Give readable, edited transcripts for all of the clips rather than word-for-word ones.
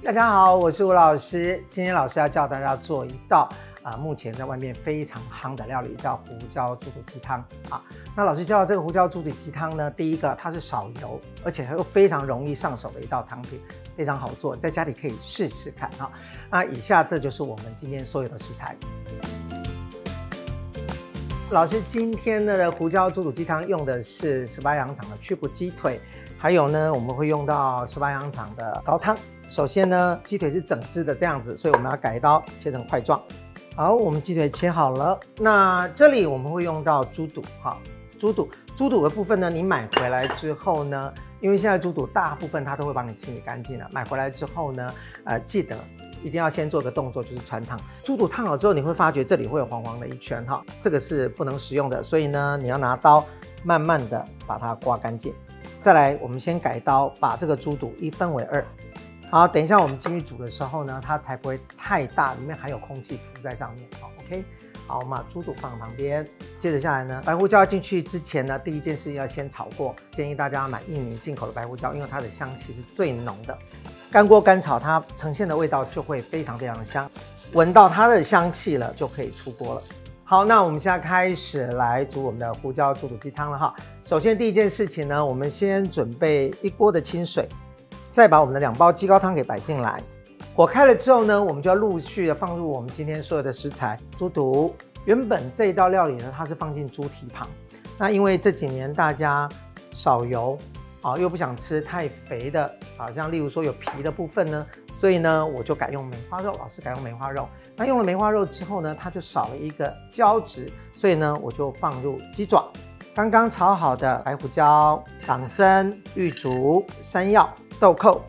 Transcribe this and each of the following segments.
大家好，我是吴老师。今天老师要教大家做一道目前在外面非常夯的料理，叫胡椒猪肚鸡汤啊。那老师教的这个胡椒猪肚鸡汤呢，第一个它是少油，而且它又非常容易上手的一道汤品，非常好做，在家里可以试试看哈。那以下这就是我们今天所有的食材。老师今天的胡椒猪肚鸡汤用的是18羊肠的去骨鸡腿，还有呢我们会用到18羊肠的高汤。首先呢，鸡腿是整只的这样子，所以我们要改刀切成块状。好，我们鸡腿切好了。那这里我们会用到猪肚哈，猪肚的部分呢，你买回来之后呢，因为现在猪肚大部分它都会帮你清理干净了。买回来之后呢，记得一定要先做个动作，就是穿烫。猪肚烫好之后，你会发觉这里会有黄黄的一圈哈，这个是不能食用的，所以呢，你要拿刀慢慢的把它刮干净。再来，我们先改刀，把这个猪肚一分为2。好，等一下我们进去煮的时候呢，它才不会太大，里面还有空气浮在上面。好 ，OK。好，我们把猪肚放旁边。接着下来呢，白胡椒进去之前呢，第一件事要先炒过。建议大家买印尼进口的白胡椒，因为它的香气是最浓的。干锅干炒，它呈现的味道就会非常非常的香。闻到它的香气了，就可以出锅了。好，那我们现在开始来煮我们的胡椒猪肚鸡汤了哈。首先第一件事情呢，我们先准备1锅的清水。再把我们的2包鸡高汤给摆进来，火开了之后呢，我们就要陆续的放入我们今天所有的食材。猪肚原本这一道料理呢，它是放进猪蹄旁，那因为这几年大家少油又不想吃太肥的像例如说有皮的部分呢，所以呢我就改用梅花肉，老师改用梅花肉。那用了梅花肉之后呢，它就少了一个胶质，所以呢我就放入鸡爪。刚刚炒好的白胡椒、党参、玉竹、山药、豆蔻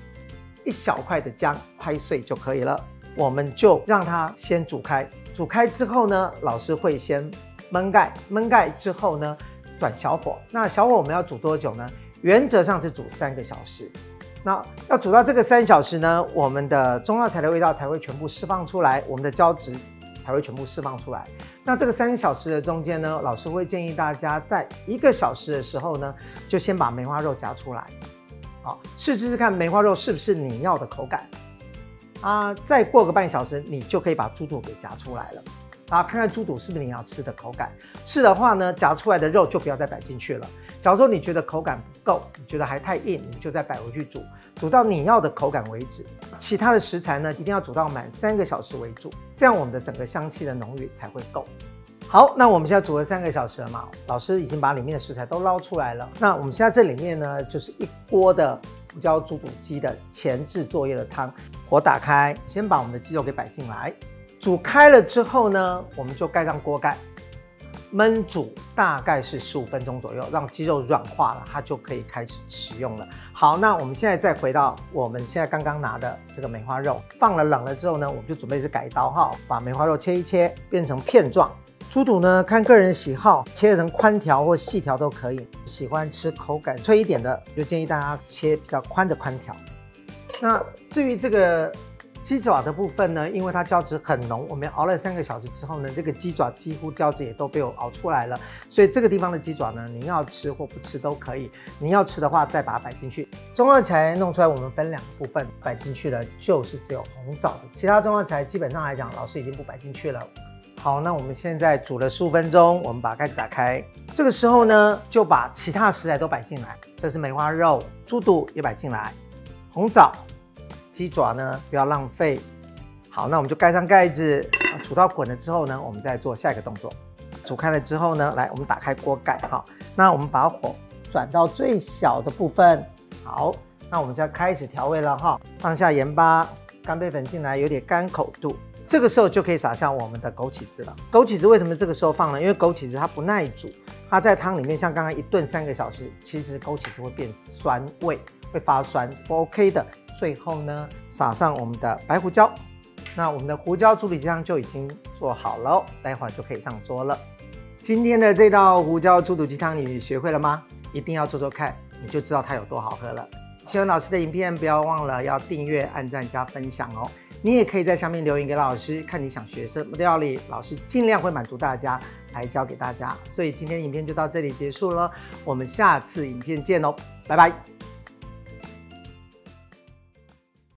，1小块的姜拍碎就可以了。我们就让它先煮开，煮开之后呢，老师会先焖盖，焖盖之后呢，转小火。那小火我们要煮多久呢？原则上是煮3个小时。那要煮到这个3小时呢，我们的中药材的味道才会全部释放出来，我们的胶质才会全部释放出来。那这个3小时的中间呢，老师会建议大家在1个小时的时候呢，就先把梅花肉夹出来，试试看梅花肉是不是你要的口感再过个半小时，你就可以把猪肚给夹出来了看看猪肚是不是你要吃的口感。是的话呢，夹出来的肉就不要再摆进去了。假如说你觉得口感不够，你觉得还太硬，你就再摆回去煮，煮到你要的口感为止。其他的食材呢，一定要煮到满3个小时为主，这样我们的整个香气的浓郁才会够。好，那我们现在煮了3个小时了嘛，老师已经把里面的食材都捞出来了。那我们现在这里面呢，就是1锅的胡椒猪肚鸡的前置作业的汤。火打开，先把我们的鸡肉给摆进来，煮开了之后呢，我们就盖上锅盖，焖煮大概是15分钟左右，让鸡肉软化了，它就可以开始食用了。好，那我们现在再回到我们现在刚刚拿的这个梅花肉，放了冷了之后呢，我们就准备是改刀把梅花肉切一切，变成片状。猪肚呢，看个人喜好，切成宽条或细条都可以。喜欢吃口感脆一点的，就建议大家切比较宽的宽条。那至于这个鸡爪的部分呢，因为它胶质很浓，我们熬了3个小时之后呢，这个鸡爪几乎胶质也都被我熬出来了，所以这个地方的鸡爪呢，你要吃或不吃都可以。你要吃的话，再把它摆进去。中药材弄出来，我们分2个部分，摆进去的就是只有红枣的，其他中药材基本上来讲，老师已经不摆进去了。好，那我们现在煮了15分钟，我们把盖子打开。这个时候呢，就把其他食材都摆进来，这是梅花肉，猪肚也摆进来，红枣。鸡爪呢，不要浪费。好，那我们就盖上盖子，煮到滚了之后呢，我们再做下一个动作。煮开了之后呢，来，我们打开锅盖，那我们把火转到最小的部分。好，那我们就要开始调味了放下盐巴、干贝粉进来，有点干口度。这个时候就可以撒下我们的枸杞子了。枸杞子为什么这个时候放呢？因为枸杞子它不耐煮，它在汤里面像刚刚一炖3个小时，其实枸杞子会变酸味，会发酸，是不 OK 的。最后呢，撒上我们的白胡椒。那我们的胡椒猪肚鸡汤就已经做好了，待会儿就可以上桌了。今天的这道胡椒猪肚鸡汤你学会了吗？一定要做做看，你就知道它有多好喝了。喜欢老师的影片，不要忘了要订阅、按赞、加分享哦。你也可以在下面留言给老师，看你想学什么料理，老师尽量会满足大家，来教给大家。所以今天影片就到这里结束了，我们下次影片见喽，拜拜。